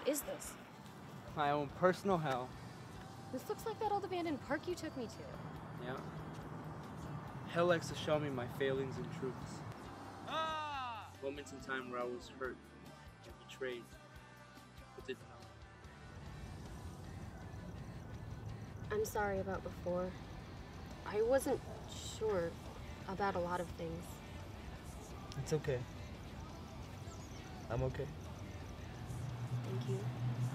What is this? My own personal hell. This looks like that old abandoned park you took me to. Yeah. Hell likes to show me my failings and truths. Moments in time where I was hurt and betrayed, but didn't know. I'm sorry about before. I wasn't sure about a lot of things. It's okay. I'm okay. Thank you.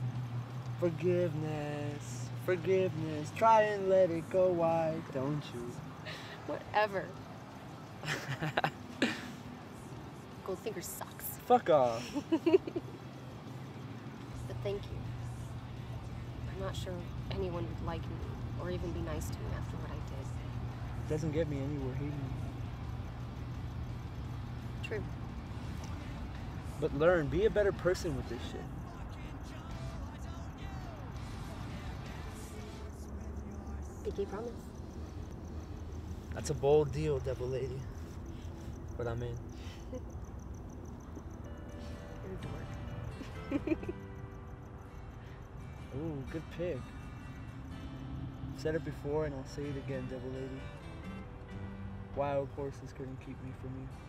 Forgiveness, forgiveness. Try and let it go. Why don't you? Whatever. Goldfinger sucks. Fuck off. But thank you. I'm not sure anyone would like me or even be nice to me after what I did. Doesn't get me anywhere hating you. True. But learn, be a better person with this shit. Pinky promise. That's a bold deal, Devil Lady. But I'm in. You're a dork. Ooh, good pick. I've said it before and I'll say it again, Devil Lady. Wild horses couldn't keep me from you.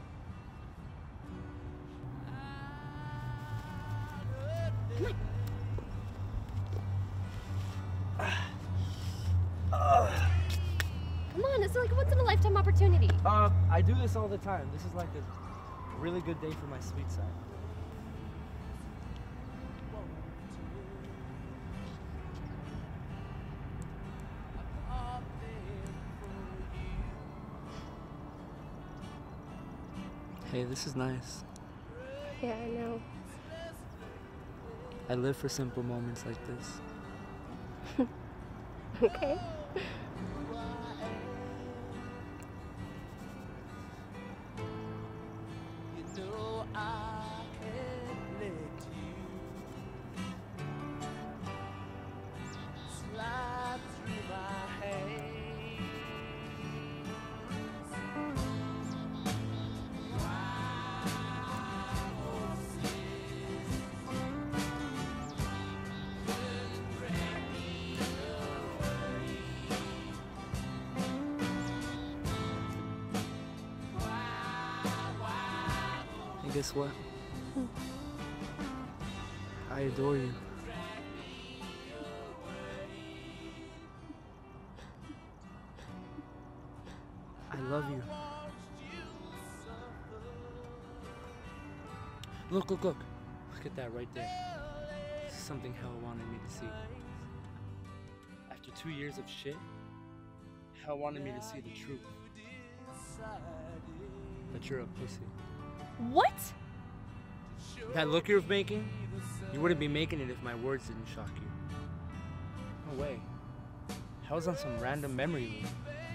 Come on, it's like a once-in-a-lifetime opportunity. I do this all the time. This is like a really good day for my sweet side. Hey, this is nice. Yeah, I know. I live for simple moments like this. Okay. And guess what? I adore you. I love you. Look, look, look. Look at that right there. This is something Hell wanted me to see. After 2 years of shit, Hell wanted me to see the truth. That you're a pussy. What? That look you're making, you wouldn't be making it if my words didn't shock you. No way. Hell's on some random memory loop.